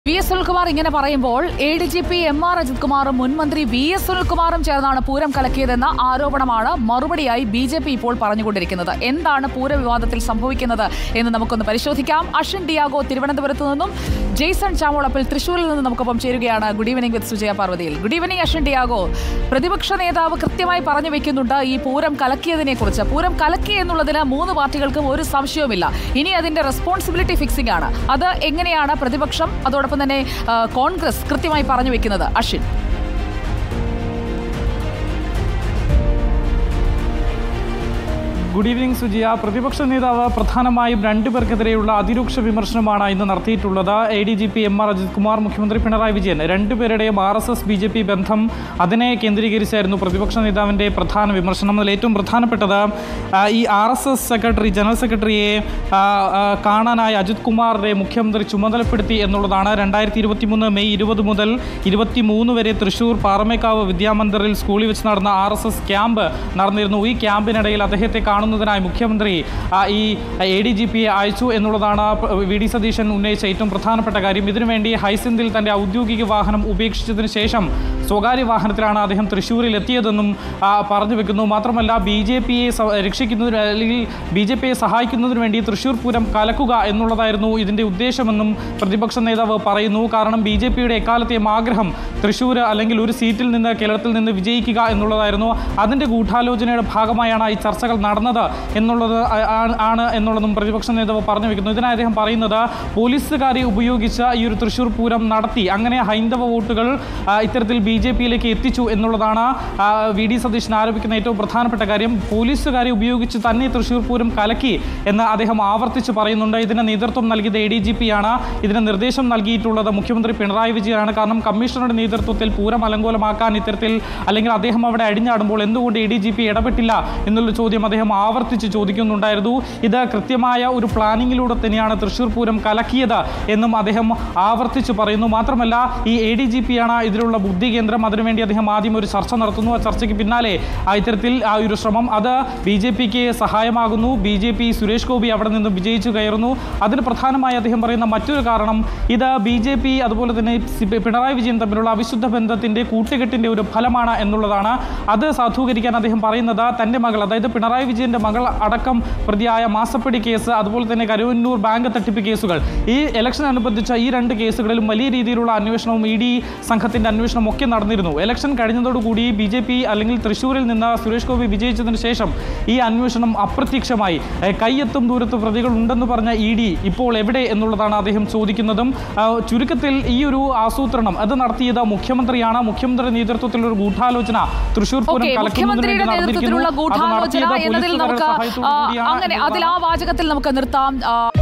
V.S. Sunilkumar ഇങ്ങനെ പറയുമ്പോൾ ADGP M.R. Ajith കുമാറും മുൻമന്ത്രി V.S. സുനിൽകുമാറും ചേർന്നാണ് പൂരം കലക്കിയതെന്ന ആരോപണമാണ് മറുപടിയായി BJP ഇപ്പോൾ പറഞ്ഞുകൊണ്ടിരിക്കുന്നത്. എന്താണ് പൂരവിവാദത്തിൽ സംഭവിക്കുന്നത് എന്ന് നമുക്കൊന്ന് പരിശോധിക്കാം. അശ്വിൻ ഡിയാഗോ തിരുവനന്തപുരത്ത് നിന്നും ജെയ്സൺ ചാമോളപ്പിൽ തൃശ്ശൂരിൽ നിന്നും നമുക്കൊപ്പം ചേരുകയാണ്. ഗുഡ് ഈവനിംഗ് വിത്ത് സുജയ പാർവതിയിൽ. Good evening Ashwin Diego. പ്രതിപക്ഷ നേതാവ് കൃത്യമായി പറഞ്ഞു വെക്കുന്നുണ്ട് ഈ പൂരം കലക്കിയതിനെ കുറിച്ച്. പൂരം കലക്കി എന്നുള്ളതിന് മൂന്ന് പാർട്ടികൾക്കും ഒരു സംശയവുമില്ല. ഇനി അതിന്റെ റെസ്പോൺസിബിലിറ്റി ഫിക്സിംഗ് ആണ്. അത് എങ്ങനെയാണ് പ്രതിപക്ഷം അതോടൊപ്പം തന്നെ കോൺഗ്രസ് കൃത്യമായി പറഞ്ഞു വെക്കുന്നത്? അശ്വിൻ. Good evening Sujaya. പ്രതിപക്ഷ നേതാവ് പ്രധാനമായും രണ്ടുപേർക്കെതിരെയുള്ള അതിരൂക്ഷ വിമർശനമാണ് ഇന്ന് നടത്തിയിട്ടുള്ളത്. ADGP M.R. അജിത് കുമാർ, മുഖ്യമന്ത്രി പിണറായി വിജയൻ, രണ്ടുപേരുടെയും RSS BJP ബന്ധം അതിനെ കേന്ദ്രീകരിച്ചായിരുന്നു പ്രതിപക്ഷ നേതാവിൻ്റെ പ്രധാന വിമർശനം. അതിൽ ഏറ്റവും പ്രധാനപ്പെട്ടത് ഈ RSS സെക്രട്ടറി, ജനറൽ സെക്രട്ടറിയെ കാണാനായി അജിത് കുമാറിനെ മുഖ്യമന്ത്രി ചുമതലപ്പെടുത്തി എന്നുള്ളതാണ്. 2023 മെയ് 20 മുതൽ 23 വരെ തൃശ്ശൂർ പാറമേക്കാവ് വിദ്യാമന്ദിറിൽ സ്കൂളിൽ വെച്ച് നടന്ന RSS ക്യാമ്പ് നടന്നിരുന്നു. ഈ ക്യാമ്പിനിടയിൽ അദ്ദേഹത്തെ കാണുന്നതിനായി മുഖ്യമന്ത്രി ഈ ADGPയെ അയച്ചു എന്നുള്ളതാണ് VD സതീശൻ ഉന്നയിച്ച ഏറ്റവും പ്രധാനപ്പെട്ട കാര്യം. ഇതിനുവേണ്ടി ഹൈസിന്തിൽ തൻ്റെ ഔദ്യോഗിക വാഹനം ഉപേക്ഷിച്ചതിന് ശേഷം സ്വകാര്യ വാഹനത്തിലാണ് അദ്ദേഹം തൃശ്ശൂരിൽ എത്തിയതെന്നും പറഞ്ഞു വെക്കുന്നു. മാത്രമല്ല BJPയെ രക്ഷിക്കുന്നതിന് അല്ലെങ്കിൽ BJPയെ സഹായിക്കുന്നതിന് വേണ്ടി തൃശ്ശൂർ പൂരം കലക്കുക എന്നുള്ളതായിരുന്നു ഇതിൻ്റെ ഉദ്ദേശമെന്നും പ്രതിപക്ഷ നേതാവ് പറയുന്നു. കാരണം BJPയുടെ എക്കാലത്തെയും ആഗ്രഹം തൃശ്ശൂർ അല്ലെങ്കിൽ ഒരു സീറ്റിൽ നിന്ന് കേരളത്തിൽ നിന്ന് വിജയിക്കുക എന്നുള്ളതായിരുന്നു. അതിൻ്റെ ഗൂഢാലോചനയുടെ ഭാഗമായാണ് ഈ ചർച്ചകൾ നടന്നത് എന്നുള്ളതും പ്രതിപക്ഷ നേതാവ് പറഞ്ഞു വെക്കുന്നു. ഇതിനായി അദ്ദേഹം പറയുന്നത് പോലീസുകാരെ ഉപയോഗിച്ച് ഈ ഒരു തൃശ്ശൂർ പൂരം നടത്തി, അങ്ങനെ ഹൈന്ദവ വോട്ടുകൾ ഇത്തരത്തിൽ BJPയിലേക്ക് എത്തിച്ചു എന്നുള്ളതാണ് VD സതീശൻ ആരോപിക്കുന്ന ഏറ്റവും പ്രധാനപ്പെട്ട കാര്യം. പോലീസുകാരെ ഉപയോഗിച്ച് തന്നെ തൃശ്ശൂർ പൂരം കലക്കി എന്ന് അദ്ദേഹം ആവർത്തിച്ച് പറയുന്നുണ്ട്. ഇതിന് നേതൃത്വം നൽകിയത് ADGPയാണ്. ഇതിന് നിർദ്ദേശം നൽകിയിട്ടുള്ളത് മുഖ്യമന്ത്രി പിണറായി വിജയനാണ്. കാരണം കമ്മീഷണറുടെ നേതൃത്വത്തിൽ പൂരം അലങ്കോലമാക്കാൻ ഇത്തരത്തിൽ അല്ലെങ്കിൽ അദ്ദേഹം അവിടെ അടിഞ്ഞാടുമ്പോൾ എന്തുകൊണ്ട് ADGP ഇടപെട്ടില്ല എന്നുള്ള ചോദ്യം അദ്ദേഹം ആവർത്തിച്ച് ചോദിക്കുന്നുണ്ടായിരുന്നു. ഇത് കൃത്യമായ ഒരു പ്ലാനിങ്ങിലൂടെ തന്നെയാണ് തൃശ്ശൂർ പൂരം കലക്കിയത് എന്നും അദ്ദേഹം ആവർത്തിച്ച് പറയുന്നു. മാത്രമല്ല ഈ ADGPയാണ് ഇതിലുള്ള ബുദ്ധി കേന്ദ്രം. അതിനുവേണ്ടി അദ്ദേഹം ആദ്യം ഒരു ചർച്ച നടത്തുന്നു. ആ ചർച്ചയ്ക്ക് പിന്നാലെ ഇത്തരത്തിൽ ആ ഒരു ശ്രമം അത് BJPക്ക് സഹായമാകുന്നു. BJP സുരേഷ് ഗോപി അവിടെ നിന്ന് വിജയിച്ചു കയറുന്നു. അതിന് പ്രധാനമായി അദ്ദേഹം പറയുന്ന മറ്റൊരു കാരണം ഇത് BJP അതുപോലെ തന്നെ പിണറായി വിജയൻ തമ്മിലുള്ള അവിശുദ്ധ ബന്ധത്തിൻ്റെ കൂട്ടുകെട്ടിൻ്റെ ഒരു ഫലമാണ് എന്നുള്ളതാണ്. അത് സാധൂകരിക്കാൻ അദ്ദേഹം പറയുന്നത് തൻ്റെ മകൾ, അതായത് പിണറായി വിജയൻ്റെ മകൾ അടക്കം പ്രതിയായ മാസപ്പടി കേസ്, അതുപോലെ തന്നെ കരുവന്നൂർ ബാങ്ക് തട്ടിപ്പ് കേസുകൾ, ഈ ഇലക്ഷൻ അനുബന്ധിച്ച ഈ രണ്ട് കേസുകളിലും വലിയ രീതിയിലുള്ള അന്വേഷണവും ED സംഘത്തിൻ്റെ അന്വേഷണം ഒക്കെ നടന്നിരുന്നു. ഇലക്ഷൻ കഴിഞ്ഞതോടുകൂടി BJP അല്ലെങ്കിൽ തൃശ്ശൂരിൽ നിന്ന് സുരേഷ് ഗോപി വിജയിച്ചതിന് ശേഷം ഈ അന്വേഷണം അപ്രത്യക്ഷമായി. കൈയെത്തും ദൂരത്ത് പ്രതികൾ ഉണ്ടെന്ന് പറഞ്ഞ ED ഇപ്പോൾ എവിടെ എന്നുള്ളതാണ് അദ്ദേഹം ചോദിക്കുന്നതും. ചുരുക്കത്തിൽ ഈ ഒരു ആസൂത്രണം അത് നടത്തിയത് മുഖ്യമന്ത്രിയാണ്. മുഖ്യമന്ത്രിയുടെ നേതൃത്വത്തിലുള്ള ഒരു ഗൂഢാലോചന തൃശ്ശൂർ പൂരം കലക്കുന്നതിന് വേണ്ടി നടന്നിരിക്കുന്നു. അതിൽ ആ വാചകത്തിൽ നമുക്ക് നിർത്താം.